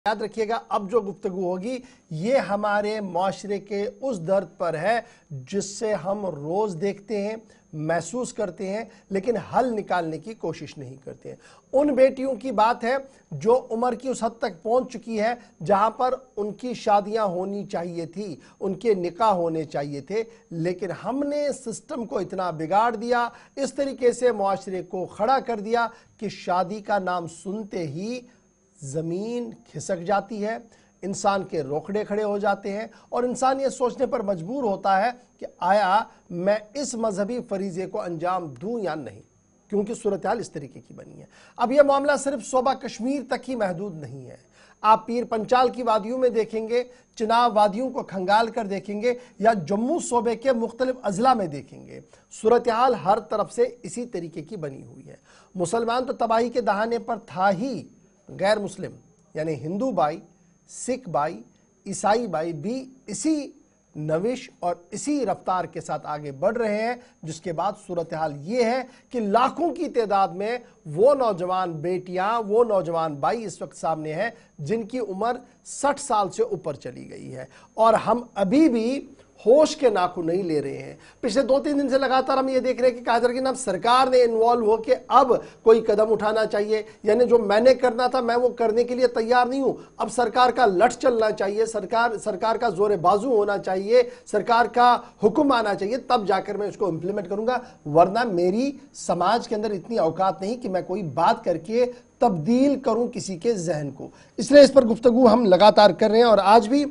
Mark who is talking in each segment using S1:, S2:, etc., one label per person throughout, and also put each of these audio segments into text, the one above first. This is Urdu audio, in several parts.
S1: याद रखिएगा अब जो गुफ्तगू होगी ये हमारे माशरे के उस दर्द पर है जिससे हम रोज देखते हैं, महसूस करते हैं, लेकिन हल निकालने की कोशिश नहीं करते हैं। उन बेटियों की बात है जो उम्र की उस हद तक पहुंच चुकी है जहां पर उनकी शादियां होनी चाहिए थी, उनके निकाह होने चाहिए थे, लेकिन हमने सिस्टम को इतना बिगाड़ दिया, इस तरीके से माशरे को खड़ा कर दिया कि शादी का नाम सुनते ही ज़मीन खिसक जाती है, इंसान के रोकड़े खड़े हो जाते हैं और इंसान ये सोचने पर मजबूर होता है कि आया मैं इस मजहबी फरीज़े को अंजाम दूं या नहीं, क्योंकि सूरत हाल इस तरीके की बनी है। अब यह मामला सिर्फ सूबा कश्मीर तक ही महदूद नहीं है। आप पीर पंचाल की वादियों में देखेंगे, चिनाब वादियों को खंगाल कर देखेंगे या जम्मू सूबे के मुख्तलिफ अजला में देखेंगे, सूरत हाल हर तरफ से इसी तरीके की बनी हुई है। मुसलमान तो तबाही के दहाने पर था ही, गैर मुस्लिम यानी हिंदू भाई, सिख भाई, ईसाई भाई भी इसी नविश और इसी रफ्तार के साथ आगे बढ़ रहे हैं, जिसके बाद सूरत हाल ये है कि लाखों की तादाद में वो नौजवान बेटियां, वो नौजवान भाई इस वक्त सामने हैं जिनकी उम्र 60 साल से ऊपर चली गई है और हम अभी भी होश के नाखून नहीं ले रहे हैं। पिछले 2-3 दिन से लगातार हम ये देख रहे हैं कि कादर की नाम सरकार ने इन्वॉल्व हो के अब कोई कदम उठाना चाहिए, यानी जो मैंने करना था मैं वो करने के लिए तैयार नहीं हूं, अब सरकार का लठ चलना चाहिए, सरकार का जोर बाजू होना चाहिए, सरकार का हुक्म आना चाहिए, तब जाकर मैं इसको इंप्लीमेंट करूंगा, वरना मेरी समाज के अंदर इतनी औकात नहीं कि मैं कोई बात करके तब्दील करूं किसी के जहन को। इसलिए इस पर गुफ्तगू हम लगातार कर रहे हैं और आज भी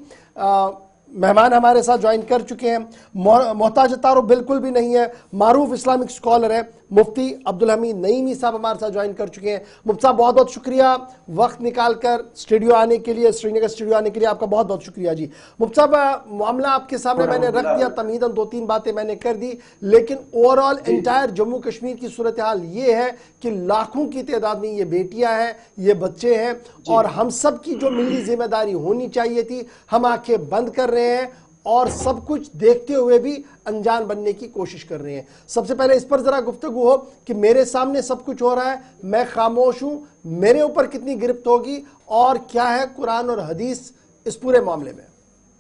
S1: मेहमान हमारे साथ ज्वाइन कर चुके हैं। मोहताज तारुफ बिल्कुल भी नहीं है, मारूफ इस्लामिक स्कॉलर है, मुफ्ती अब्दुल हमीद नईमी साहब हमारे साथ ज्वाइन कर चुके हैं। मुफ्ती साहब बहुत बहुत शुक्रिया वक्त निकाल कर स्टूडियो आने के लिए, श्रीनगर स्टूडियो आने के लिए आपका बहुत बहुत शुक्रिया जी। मुफ्ती साहब मामला आपके सामने मैंने रख दिया, तमहीदन 2-3 बातें मैंने कर दी, लेकिन ओवरऑल एंटायर जम्मू कश्मीर की सूरत हाल ये है कि लाखों की तादाद में ये बेटियां हैं, ये बच्चे हैं और हम सब की जो मिली जिम्मेदारी होनी चाहिए थी हम आंखें बंद कर रहे हैं और सब कुछ देखते हुए भी अनजान बनने की कोशिश कर रहे हैं। सबसे पहले इस पर जरा गुफ्तगू हो कि मेरे सामने सब कुछ हो रहा है, मैं खामोश हूं, मेरे ऊपर कितनी गिरफ्त होगी और क्या है कुरान और हदीस इस पूरे मामले में।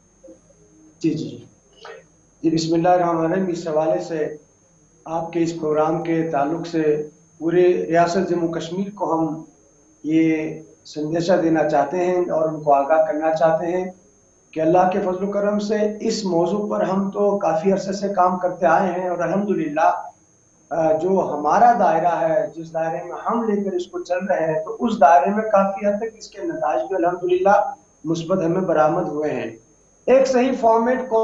S2: जी जी जी बिस्मिल्लाहिर्रहमानिर्रहीम। इस हवाले से आपके इस प्रोग्राम के ताल्लुक से पूरे रियासत जम्मू कश्मीर को हम ये संदेशा देना चाहते हैं और उनको आगाह करना चाहते हैं कि अल्लाह के फजल करम से इस मौजू पर हम तो काफ़ी अरसे से काम करते आए हैं और अल्हम्दुलिल्लाह जो हमारा दायरा है, जिस दायरे में हम लेकर इसको चल रहे हैं, तो उस दायरे में काफ़ी हद तक इसके नताइज भी अल्हम्दुलिल्लाह मुस्बत हमें बरामद हुए हैं। एक सही फॉर्मेट को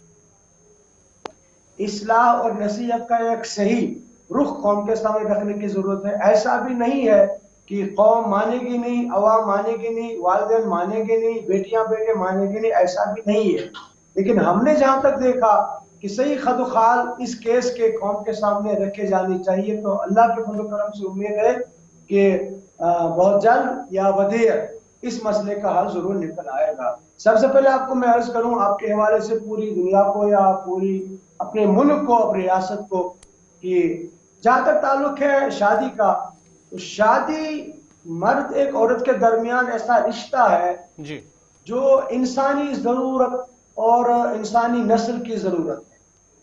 S2: इस्लाह और नसीहत का एक सही रुख कौम के सामने रखने की जरूरत है। ऐसा भी नहीं है कि कौम मानेगी नहीं, अवाम मानेगी नहीं, वालिदैन मानेंगे नहीं, बेटियां बेटे मानेंगे नहीं, ऐसा भी नहीं है। लेकिन हमने जहां तक देखा कि सही खदुखाल इस केस के कौम के सामने रखे जानी चाहिए, तो अल्लाह के फजल करम से उम्मीद है कि बहुत जल्द या वदेर इस मसले का हल जरूर निकल आएगा। सबसे पहले आपको मैं अर्ज करूं आपके हवाले से पूरी दुनिया को या पूरी अपने मुल्क को, अपनी रियासत को, कि जहां तक ताल्लुक है शादी का, तो शादी मर्द एक औरत के दरमियान ऐसा रिश्ता है जी जो इंसानी जरूरत और इंसानी नस्ल की जरूरत है।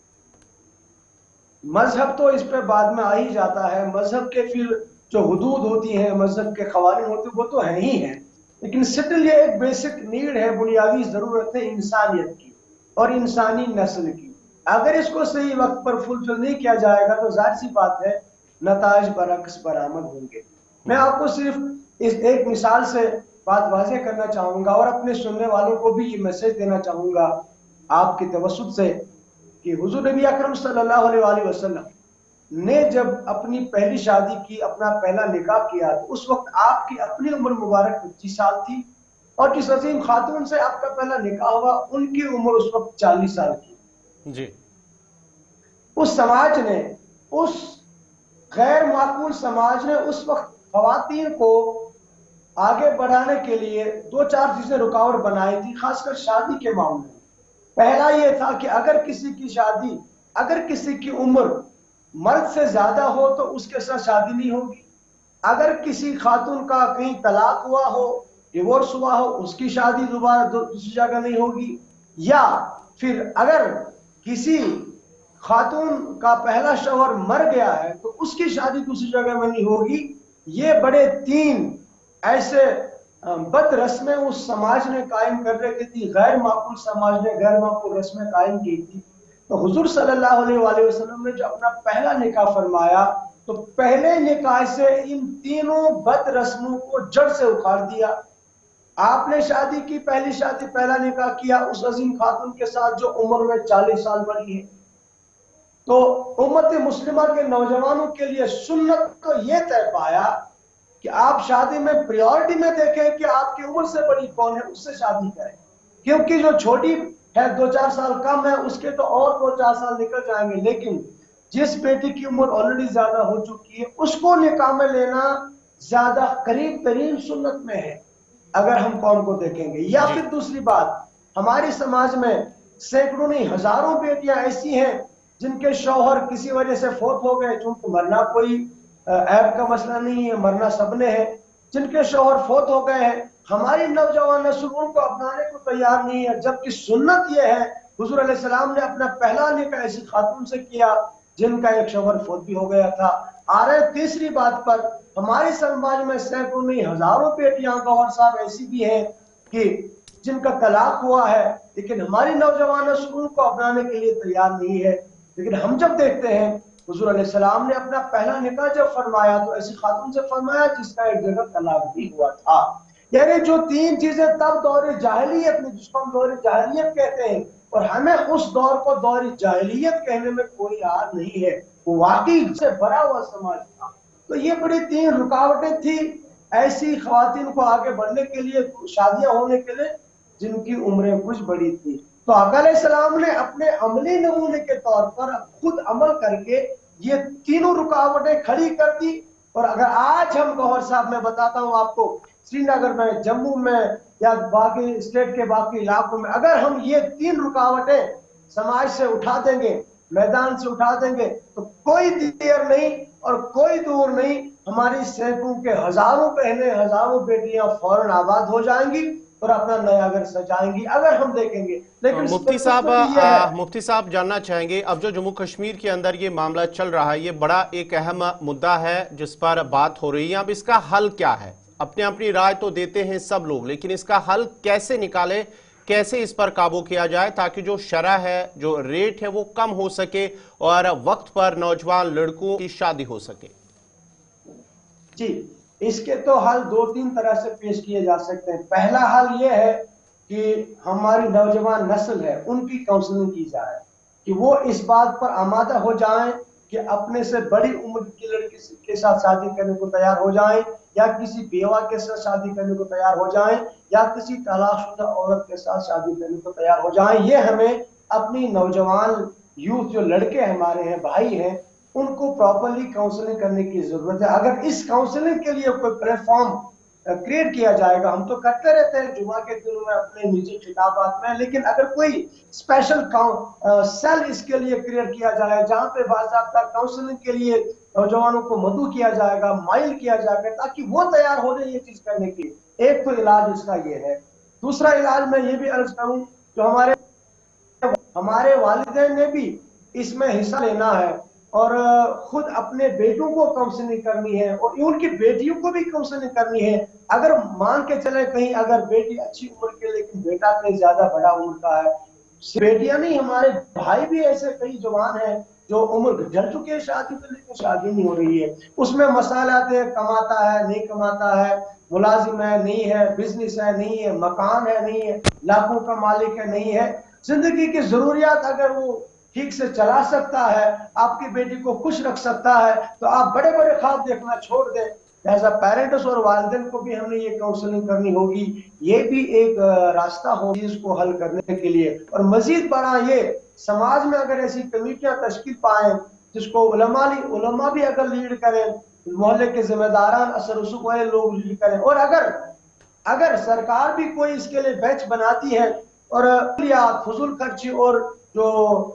S2: मजहब तो इस पे बाद में आ ही जाता है, मजहब के फिर जो हुदूद होती हैं, मजहब के कवानीन होते हैं, वो तो है ही है, लेकिन स्टिल ये एक बेसिक नीड है, बुनियादी जरूरत है इंसानियत की और इंसानी नस्ल की। अगर इसको सही वक्त पर फुलफिल नहीं किया जाएगा तो जाहिर सी बात है नताइज बरअक्स बरामद होंगे। मैं आपको सिर्फ इस एक मिसाल से बात वाज़ेह करना चाहूंगा और अपने सुनने वालों को भी ये मैसेज देना चाहूंगा आपकी तवस्सुत से कि हुजूर नबी अकरम सल्लल्लाहु अलैहि वसल्लम ने जब अपनी पहली शादी की, अपना पहला निकाह किया, तो उस वक्त आपकी अपनी उम्र मुबारक 25 साल थी और जिस अजीम खातून से आपका पहला निकाह हुआ उनकी उम्र उस वक्त 40 साल की जी। उस समाज ने, उस गैर माकूल समाज ने उस वक्त खवातीन को आगे बढ़ाने के लिए 2-4 चीजें रुकावट बनाई थी, खासकर शादी के मामले में। पहला यह था कि अगर किसी की शादी, अगर किसी की उम्र मर्द से ज्यादा हो तो उसके साथ शादी नहीं होगी। अगर किसी खातून का कहीं तलाक हुआ हो ڈیورس ہوا ہو اس کی شادی دوبارہ دوسری جگہ نہیں ہوگی، یا پھر اگر کسی خاتون کا پہلا شوہر مر گیا ہے تو اس کی شادی دوسری جگہ میں نہیں ہوگی۔ یہ بڑے 3 ایسے بد رسمیں اس سماج نے قائم کر رکھی تھی، غیر معقول سماج نے غیر معقول رسمیں قائم کی تھی۔ تو حضور صلی اللہ علیہ وآلہ وسلم نے جو اپنا پہلا نکاح فرمایا تو پہلے نکاح سے ان تینوں بد رسموں کو جڑ سے اکھاڑ دیا۔ آپ نے شادی کی، پہلی شادی پہلا نکاح کیا اس عظیم خاتون کے ساتھ جو عمر میں 40 سال بڑی ہے، تو امت مسلمہ کے نوجوانوں کے لیے سنت تو یہ طے پایا کہ آپ شادی میں پریورٹی میں دیکھیں کہ آپ کی عمر سے بڑی کون ہے، اس سے شادی کریں، کیونکہ جو چھوٹی ہے 2-4 سال کم ہے اس کے تو اور 2-4 سال نکل جائیں گے، لیکن جس بیٹی کی عمر آلریڈی زیادہ ہو چکی ہے اس کو نکاح میں لینا زیادہ قریب ترین سنت میں ہے اگر ہم قوم کو دیکھیں گے۔ یا پھر دوسری بات، ہماری سماج میں سینکڑوں نہیں ہزاروں بیٹیاں ایسی ہیں جن کے شوہر کسی وجہ سے فوت ہو گئے، چونکہ مرنا کوئی عیب کا مسئلہ نہیں ہے، مرنا سب نے ہے، جن کے شوہر فوت ہو گئے ہیں، ہماری نوجوان نسل ان کو اپنانے کو تیار نہیں ہے، جبکہ سنت یہ ہے حضور علیہ السلام نے اپنا پہلا نکاح ایسی خاتون سے کیا جن کا ایک شوہر فوت بھی ہو گیا تھا۔ آ رہے تیسری بات پر، ہمارے سماج میں سینکڑوں نہیں ہزاروں بیٹیاں گوہر صاحب ایسی بھی ہیں کہ جن کا طلاق ہوا ہے، لیکن ہماری نوجوان نسل ان کو اپنانے کے لیے تیار نہیں ہے۔ لیکن ہم جب دیکھتے ہیں حضور علیہ السلام نے اپنا پہلا نکاح جب فرمایا تو ایسی خاتون سے فرمایا جس کا ایک جگہ طلاق بھی ہوا تھا۔ یعنی جو 3 چیزیں تب دور جاہلیت میں، جس کو ہم دور جاہلیت کہتے ہیں، اور ہمیں اس دور کو دور جاہلیت کہنے میں کوئی یاد نہیں ہے، وہ واقعی سے بھرا ہوا سماج تھا۔ تو یہ بڑی 3 رکاوٹیں تھی ایسی خواتین کو آگے بڑھنے کے لیے، شادیاں ہونے کے لیے جن کی عمریں کچھ بڑی تھی۔ تو آقا علیہ السلام نے اپنے عملی نمونے کے طور پر خود عمل کر کے یہ تینوں رکاوٹیں کھڑی کر دی۔ اور اگر آج ہم گوہر صاحب میں بتاتا ہوں آپ کو، سری نگر میں، جموں میں یا باقی اسٹیٹ کے باقی علاقوں میں اگر ہم یہ 3 رکاوٹیں سماج سے اٹھا دیں گے، میدان سے اٹھا دیں گے، تو کوئی دیر نہیں اور کوئی دور نہیں، ہماری سینکڑوں کے ہزاروں بہنیں، ہزاروں بیٹیاں فوراً آباد ہو جائیں گی اور اپنا نیا گھر سجائیں گی اگر ہم دیکھیں گے۔ لیکن
S1: مفتی صاحب جاننا چاہیں گے، اب جو جموں کشمیر کے اندر یہ معاملہ چل رہا ہے، یہ بڑا ایک اہم مدعا ہے جس پر بات ہو رہی ہے، اب اس کا حل کیا ہے؟ اپنی رائے تو دیتے ہیں سب لوگ، لیکن اس کا حل کیسے نکالے، کیسے اس پر قابو کیا جائے تاکہ جو شرح ہے، جو ریٹ ہے وہ کم ہو سکے اور وقت پر نوجوان لڑکوں کی شادی ہو سکے؟
S2: جی، اس کے تو حل 2-3 طرح سے پیش کیے جا سکتے ہیں۔ پہلا حل یہ ہے کہ ہماری نوجوان نسل ہے ان کی کاؤنسلنگ کی جائے کہ وہ اس بات پر آمادہ ہو جائیں کہ اپنے سے بڑی عمر کی لڑکی کے ساتھ شادی کرنے کو تیار ہو جائیں، یا کسی بیوہ کے ساتھ شادی کرنے کو تیار ہو جائیں، یا کسی طلاق شدہ عورت کے ساتھ شادی کرنے کو تیار ہو جائیں۔ یہ ہمیں اپنی نوجوان یوتھ جو لڑکے ہمارے ہیں، بھائی ہیں، ان کو پراپرلی کاؤنسلنگ کرنے کی ضرورت ہے۔ اگر اس کاؤنسلنگ کے لیے کوئی پلیٹ فارم کریٹ کیا جائے گا، ہم تو کرتے رہتے ہیں جمعہ کے دنوں میں اپنے نجی خطابات میں، لیکن اگر کوئی اسپیشل سیل اس کے لیے کریٹ کیا جائے جہاں پہ باضابطہ کاؤنسلنگ کے لیے نوجوانوں کو مدعو کیا جائے گا، مائل کیا جائے گا، تاکہ وہ تیار ہو جائے یہ چیز کرنے کی، ایک تو علاج اس کا یہ ہے۔ دوسرا علاج میں یہ بھی عرض کروں، جو ہمارے والدین نے بھی اس میں حصہ لینا ہے اور خود اپنے بیٹوں کو کاؤنسلنگ کرنی ہے اور ان کی بیٹیوں کو بھی کاؤنسلنگ کرنی ہے۔ اگر مان کے چلے کہیں اگر بیٹی اچھی عمر کے لیکن بیٹا کہیں زیادہ بڑا عمر کا ہے، بیٹیاں نہیں، ہمارے بھائی بھی ایسے کئی جوان ہیں جو عمر ڈھل چکے ہیں شادی پہ لیکن شادی نہیں ہو رہی ہے، اس میں مسائل آتے ہیں، کماتا ہے نہیں کماتا ہے، ملازم ہے نہیں ہے، بزنس ہے نہیں ہے، مکان ہے نہیں ہے، لاکھوں کا مالک ہے نہیں ہے، زندگی کی ضروریات اگر وہ ٹھیک سے چلا سکتا ہے، آپ کی بیٹی کو خوش رکھ سکتا ہے، تو آپ بڑے بڑے خواب دیکھنا چھوڑ دیں۔ لہذا پیرنٹس اور والدین کو بھی ہم نے یہ کاؤنسلنگ کرنی ہوگی، یہ بھی ایک راستہ ہوگی اس کو حل کرنے کے لیے۔ اور مزید بڑا یہ سماج میں اگر ایسی کمیٹیاں تشکیل پائیں جس کو علماء بھی اگر لیڈ کریں، محلے کے ذمہ داران اثر رسوخ والے لوگ لیڈ کریں، اور اگر سرکار بھی کوئی اس کے لیے بیچ بناتی ہے اور فضول خرچی اور جو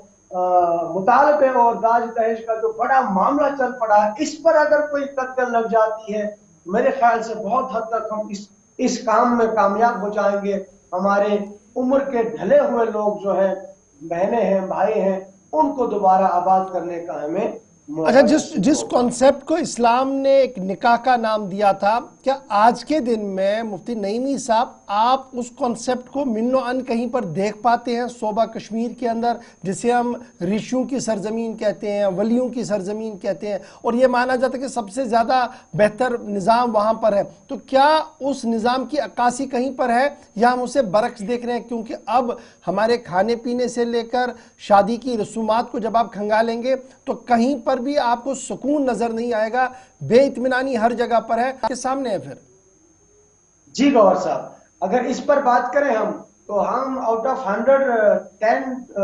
S2: مطالبے اور داج دہیج کا جو بڑا معاملہ چل پڑا ہے، اس پر اگر کوئی قدر لگ جاتی ہے، میرے خیال سے بہت حد تک ہم اس کام میں کامیاب ہو جائیں گے. ہمارے عمر کے ڈھلے ہوئے لوگ جو ہے بہنیں ہیں بھائی ہیں ان کو دوبارہ آباد کرنے کا ہمیں
S1: اچھا، جس کانسیپٹ کو اسلام نے ایک نکاح کا نام دیا تھا، کیا آج کے دن میں مفتی نعیمی صاحب آپ اس کانسیپٹ کو من و عن کہیں پر دیکھ پاتے ہیں صوبہ کشمیر کے اندر، جسے ہم ریشیوں کی سرزمین کہتے ہیں، ولیوں کی سرزمین کہتے ہیں، اور یہ مانا جاتا ہے کہ سب سے زیادہ بہتر نظام وہاں پر ہے؟ تو کیا اس نظام کی عکاسی کہیں پر ہے یا ہم اسے برعکس دیکھ رہے ہیں؟ کیونکہ اب ہمارے کھانے پینے سے لے کر شادی کی رسومات کو جب آپ کھنگالیں گے تو کہیں پر بھی آپ کو سکون نظر نہیں آئے گا، بے اطمینانی ہر جگہ پر ہے. آپ کے سامنے ہے پھر.
S2: جی گوھر صاحب، اگر اس پر بات کریں ہم تو ہم آؤٹ آف 100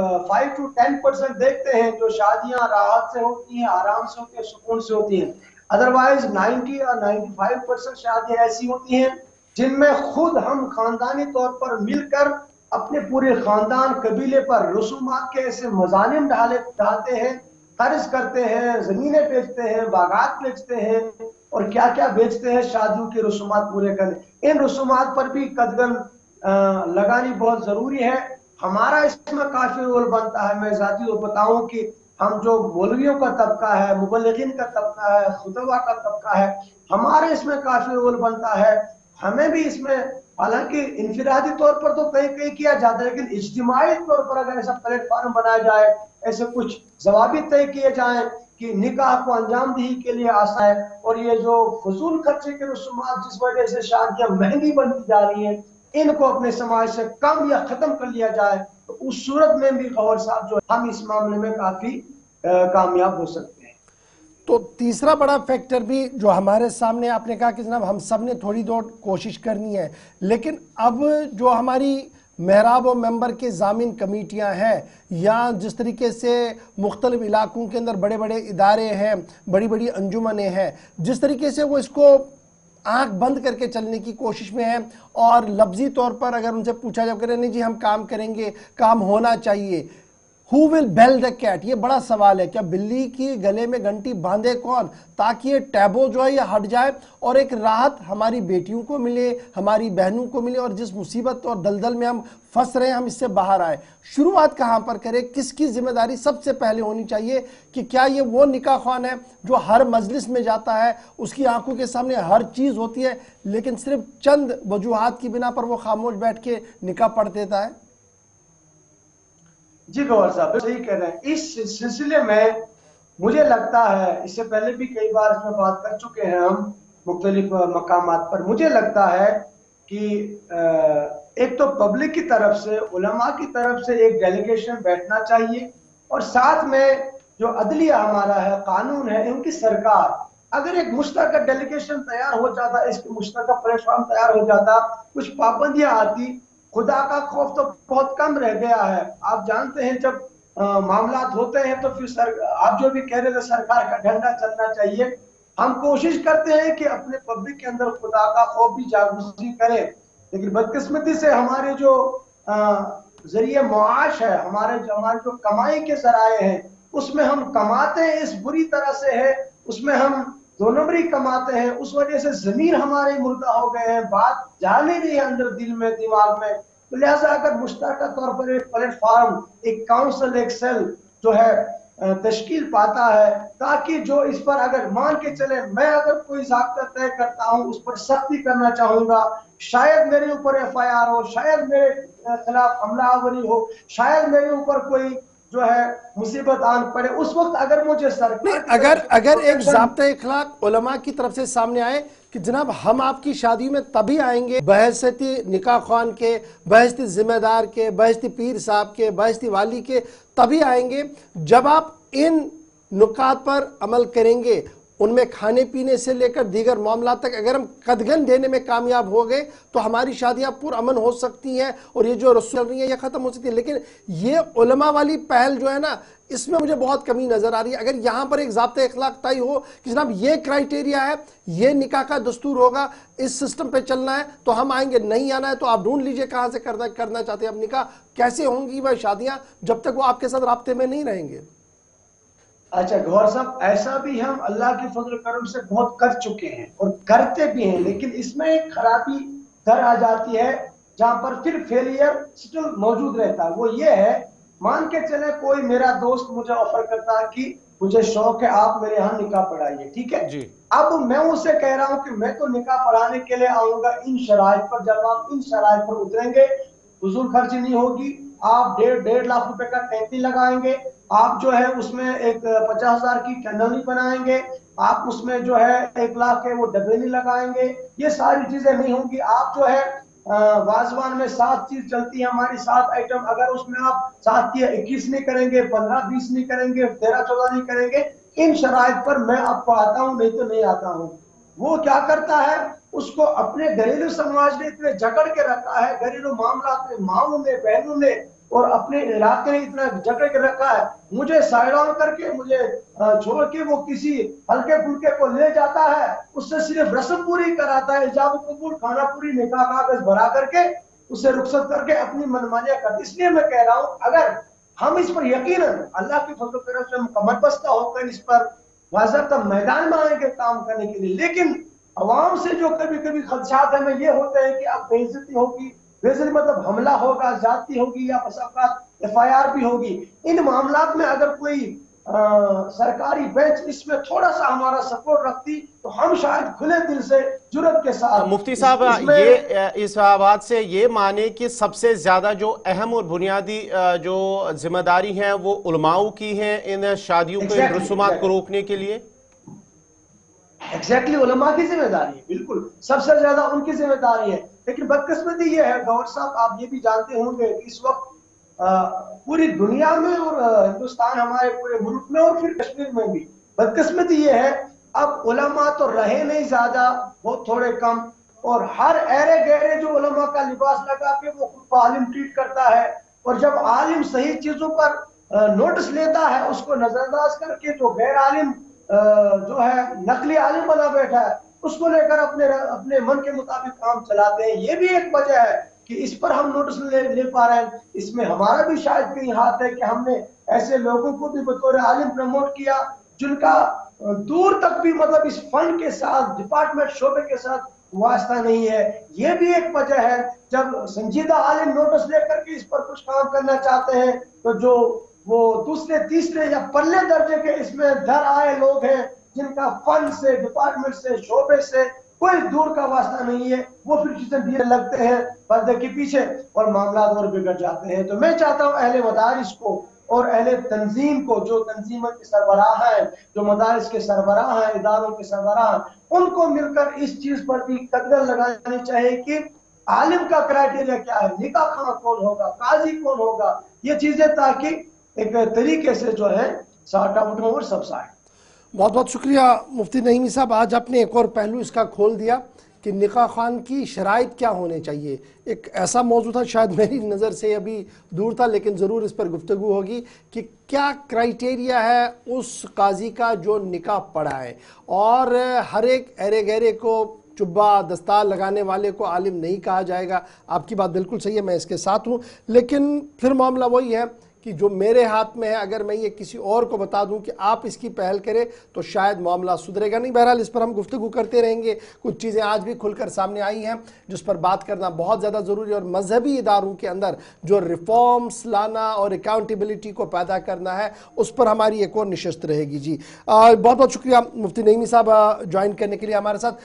S2: 5 to 10% دیکھتے ہیں جو شادیاں راحت سے ہوتی ہیں، آرام سے ہوتی ہیں، سکون سے ہوتی ہیں. ادروائز 90 اور 95% شادیاں ایسی ہوتی ہیں جن میں خود ہم خاندانی طور پر مل کر اپنے پورے خاندان قبیلے پر رسومات کے ایسے مظالم ڈالتے ہیں، قرض کرتے ہیں، زمینیں بیچتے ہیں، باغات بیچتے ہیں اور کیا کیا بیچتے ہیں شادیوں کی رسومات پورے کرنے. ان رسومات پر بھی قدغن لگانی بہت ضروری ہے. ہمارا اس میں کافی رول بنتا ہے. میں ذاتی طور بتاؤں کہ ہم جو مولویوں کا طبقہ ہے، مبلغین کا طبقہ ہے، خطبہ کا طبقہ ہے، ہمارے اس میں کافی رول بنتا ہے. ہمیں بھی اس میں حالانکہ انفرادی طور پر تو کئی کیا جاتا ہے، لیکن اجتماعی طور پر اگر ایسا پلیٹ فارم بنایا جائے، ایسے کچھ ضوابط طے کیے جائیں کہ نکاح کو انجام دہی کے لیے آسان ہے، اور یہ جو فضول خرچے کے رسومات جس وجہ سے شادیاں مہنگی بنتی جا رہی ہیں ان کو اپنے سماج سے کم یا ختم کر لیا جائے تو اس صورت میں بھی غور صاحب جو ہم اس معاملے میں کافی کامیاب ہو سکتے ہیں.
S1: تو تیسرا بڑا فیکٹر بھی جو ہمارے سامنے، آپ نے کہا کہ جناب ہم سب نے تھوڑی بہت کوشش کرنی ہے، لیکن اب جو ہماری محراب و ممبر کے ضامن کمیٹیاں ہیں یا جس طریقے سے مختلف علاقوں کے اندر بڑے بڑے ادارے ہیں، بڑی بڑی انجمنیں ہیں، جس طریقے سے وہ اس کو آنکھ بند کر کے چلنے کی کوشش میں ہیں اور لفظی طور پر اگر ان سے پوچھا جائے کہ نہیں جی ہم کام کریں گے، کام ہونا چاہیے، Who will bell the cat؟ یہ بڑا سوال ہے. کیا بلی کی گلے میں گھنٹی باندھے کون تاکہ یہ ٹیبو جو ہے یہ ہٹ جائے اور ایک راحت ہماری بیٹیوں کو ملے، ہماری بہنوں کو ملے، اور جس مصیبت اور دلدل میں ہم پھنس رہے ہیں ہم اس سے باہر آئے. شروعات کہاں پر کرے؟ کس کی ذمہ داری سب سے پہلے ہونی چاہیے کہ کیا یہ وہ نکاح خوان ہے جو ہر مجلس میں جاتا ہے، اس کی آنکھوں کے سامنے ہر چیز ہوتی ہے لیکن صرف چند وجوہات کی بنا پر وہ خاموش بیٹھ کے نکاح پڑھ دیتا ہے؟
S2: جی گوھر صاحب صحیح کہہ رہے ہیں. اس سلسلے میں مجھے لگتا ہے، اس سے پہلے بھی کئی بار اس میں بات کر چکے ہیں ہم مختلف مقامات پر، مجھے لگتا ہے کہ ایک تو پبلک کی طرف سے، علماء کی طرف سے ایک ڈیلیگیشن بیٹھنا چاہیے، اور ساتھ میں جو عدلیہ ہمارا ہے، قانون ہے، ان کی سرکار اگر ایک مشترکہ ڈیلیگیشن تیار ہو جاتا، اس مشترکہ پلیٹ فارم تیار ہو جاتا، کچھ پابندیاں آتی، خدا کا خوف تو بہت کم رہ گیا ہے. آپ جانتے ہیں جب معاملات ہوتے ہیں تو پھر آپ جو بھی کہہ رہے تھے سرکار کا ڈنڈا چلنا چاہیے. ہم کوشش کرتے ہیں کہ اپنے پبلک کے اندر خدا کا خوف بھی جاگزی کریں، لیکن بدقسمتی سے ہمارے جو ذریعہ معاش ہے، ہمارے جو کمائی کے ذرائع ہیں، اس میں ہم کماتے ہیں اس بری طرح سے ہے، اس میں ہم دو نمبری کماتے ہیں، اس وجہ سے ضمیر ہمارے مردہ ہو گئے ہیں، بات جانے نہیں ہے اندر دل میں دماغ میں. تو لہٰذا اگر مشترکہ طور پر ایک پلیٹ فارم، ایک کاؤنسل، ایک سیل جو ہے تشکیل پاتا ہے تاکہ جو اس پر اگر مان کے چلے میں اگر کوئی ضابطہ طے کرتا ہوں اس پر سختی کرنا چاہوں گا، شاید میرے اوپر ایف آئی آر ہو، شاید میرے خلاف حملہ آوری ہو، شاید میرے اوپر کوئی جو ہے مصیبت آن پڑے، اس وقت اگر مجھے سرکار کی طرف سے
S1: اگر ایک ضابطہ اخلاق علماء کی طرف سے سامنے آئے کہ جناب ہم آپ کی شادی میں تبھی آئیں گے بحیثیت نکاح خوان کے، بحیثیت ذمہ دار کے، بحیثیت پیر صاحب کے، بحیثیت والی کے، تبھی آئیں گے جب آپ ان نکات پر عمل کریں گے. ان میں کھانے پینے سے لے کر دیگر معاملات تک اگر ہم قدغن دینے میں کامیاب ہو گئے تو ہماری شادیاں پر امن ہو سکتی ہیں اور یہ جو رسوم چل رہی ہیں یہ ختم ہو سکتی ہیں. لیکن یہ علماء والی پہل جو ہے نا، اس میں مجھے بہت کمی نظر آ رہی ہے. اگر یہاں پر ایک ضابطہ اخلاق طے ہو کہ جناب یہ کرائیٹیریا ہے، یہ نکاح کا دستور ہوگا، اس سسٹم پہ چلنا ہے تو ہم آئیں گے، نہیں آنا ہے تو آپ ڈھونڈ لیجئے کہاں سے کرنا چاہتے ہیں. اب نکاح کیسے ہوں گی وہ شادیاں جب تک وہ آپ کے ساتھ رابطے میں نہیں رہیں گے؟
S2: اچھا گوھر صاحب، ایسا بھی ہم اللہ کی فضل و کرم سے بہت کر چکے ہیں اور کرتے بھی ہیں، لیکن اس میں ایک خرابی در آ جاتی ہے جہاں پر پھر فیلئر سٹل موجود رہتا ہے. وہ یہ ہے، مان کے چلے کوئی میرا دوست مجھے آفر کرتا ہے کہ مجھے شوق ہے آپ میرے ہاں نکاح پڑھائیے، ٹھیک ہے. اب میں اسے کہہ رہا ہوں کہ میں تو نکاح پڑھانے کے لیے آؤں گا ان شرائط پر. جب آپ ان شرائط پر اتریں گے فضول خرچی نہیں ہوگی، آپ 1.5 لاکھ روپے کا ٹینٹی لگائیں گے، آپ جو ہے اس میں ایک 50,000 کی کینولی بنائیں گے، آپ اس میں جو ہے 1 لاکھ کے وہ ڈبیلی لگائیں گے. یہ ساری چیزیں نہیں ہوں گی. آپ جو ہے وازوان میں 7 چیز چلتی ہے ہماری، 7 آئٹم، اگر اس میں آپ 7 کی 21 نہیں کریں گے، 15-20 نہیں کریں گے، 13-14 نہیں کریں گے، ان شرائط پر میں آپ کو آتا ہوں، نہیں تو نہیں آتا ہوں. وہ کیا کرتا ہے، اس کو اپنے گھریلو سماج نے اتنے جکڑ کے رکھا ہے، گھریلو معاملات میں ماؤں نے بہنوں نے اور اپنے علاقے نے اتنا جکڑ کے رکھا ہے. مجھے سائڈ آن کر کے مجھے چھوڑ کے وہ کسی ہلکے پھلکے کو لے جاتا ہے، اس سے صرف رسم پوری کراتا ہے، ایجاب و قبول کھانا پوری نکاح کاغذ بھرا کر کے اسے رخصت کر کے اپنی منمانیاں کرتے. اس لیے میں کہہ رہا ہوں اگر ہم اس پر یقیناً اللہ کی فضل و کرم سے مکمل بستہ ہو کر اس پر باضابطہ میدان میں آئیں گے کام کرنے کے لیے، لیکن عوام سے جو کبھی کبھی خدشات ہمیں یہ ہوتے ہیں کہ اب بے عزتی ہوگی، بے عزتی مطلب حملہ ہوگا، زیادتی ہوگی، یا بسا اوقات FIR بھی ہوگی. ان معاملات میں اگر کوئی سرکاری بینچ اس میں تھوڑا سا ہمارا سپورٹ رکھتی تو ہم شاید کھلے دل سے جرات کے ساتھ.
S3: مفتی صاحب یہ اس بات سے یہ مانے کہ سب سے زیادہ جو اہم اور بنیادی جو ذمہ داری ہے وہ علماؤں کی ہیں ان شادیوں کو، ان رسومات کو روکنے کے لیے؟
S2: ایگزیکٹلی علماء کی ذمہ داری ہے، بالکل سب سے زیادہ ان کی ذمہ داری ہے. لیکن بدقسمتی یہ ہے گور صاحب، آپ یہ بھی جانتے ہوں گے کہ اس وقت پوری دنیا میں اور ہندوستان ہمارے پورے ملک میں اور پھر کشمیر میں بھی بدقسمتی یہ ہے، اب علماء تو رہے نہیں زیادہ، بہت تھوڑے کم، اور ہر ایرے گہرے جو علماء کا لباس لگا کے وہ خود کو عالم ٹریٹ کرتا ہے، اور جب عالم صحیح چیزوں پر نوٹس لیتا ہے اس کو نظر انداز کر کے جو غیر عالم جو ہے نقلی عالم بنا بیٹھا ہے اس کو لے کر اپنے من کے مطابق کام چلاتے ہیں. یہ بھی ایک وجہ ہے کہ اس پر ہم نوٹس لے پا رہے ہیں. اس میں ہمارا بھی شاید کہیں ہاتھ ہے کہ ہم نے ایسے لوگوں کو بھی بطور عالم پروموٹ کیا جن کا دور تک بھی مطلب اس فن کے ساتھ، ڈپارٹمنٹ شعبے کے ساتھ واسطہ نہیں ہے. یہ بھی ایک وجہ ہے. جب سنجیدہ عالم نوٹس لے کر کے اس پر کچھ کام کرنا چاہتے ہیں تو جو وہ دوسرے تیسرے یا پرلے درجے کے اس میں در آئے لوگ ہیں جن کا فن سے، ڈپارٹمنٹ سے، شعبے سے کوئی دور کا واسطہ نہیں ہے، وہ پھر چیزیں بھی لگتے ہیں پردے کے پیچھے اور معاملات اور بگڑ جاتے ہیں. تو میں چاہتا ہوں اہل مدارس کو اور اہل تنظیم کو، جو تنظیموں کے سربراہ ہیں، جو مدارس کے سربراہ ہیں، اداروں کے سربراہ ہیں، ان کو مل کر اس چیز پر بھی قدر لگانی چاہیے کہ عالم کا کرائٹیریا کیا ہے، نکاح خواہ کون ہوگا، قاضی کون ہوگا، یہ چیزیں تاکہ ایک طریقے سے جو ہے سارٹ آؤٹ ہوں اور سب سائے.
S1: بہت بہت شکریہ مفتی نعیمی صاحب. آج آپ نے ایک اور پہلو اس کا کھول دیا کہ نکاح خوان کی شرائط کیا ہونے چاہیے. ایک ایسا موضوع تھا شاید میری نظر سے ابھی دور تھا، لیکن ضرور اس پر گفتگو ہوگی کہ کیا کرائیٹیریا ہے اس قاضی کا جو نکاح پڑھا ہے، اور ہر ایک ایرے گہرے کو چبا دستار لگانے والے کو عالم نہیں کہا جائے گا. آپ کی بات بالکل صحیح ہے، میں اس کے ساتھ ہوں. لیکن پھر معاملہ وہی ہے کہ جو میرے ہاتھ میں ہے، اگر میں یہ کسی اور کو بتا دوں کہ آپ اس کی پہل کریں تو شاید معاملہ سدھرے گا نہیں. بہرحال اس پر ہم گفتگو کرتے رہیں گے. کچھ چیزیں آج بھی کھل کر سامنے آئی ہیں جس پر بات کرنا بہت زیادہ ضروری ہے، اور مذہبی اداروں کے اندر جو ریفارمز لانا اور اکاؤنٹیبلٹی کو پیدا کرنا ہے اس پر ہماری ایک اور نشست رہے گی. جی بہت بہت شکریہ مفتی نعیمی صاحب جوائن کرنے کے لیے ہمارے ساتھ.